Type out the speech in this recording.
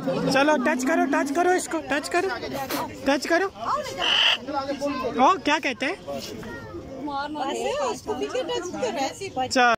चलो टच करो इसको, टच करो। ओ क्या कहते हैं?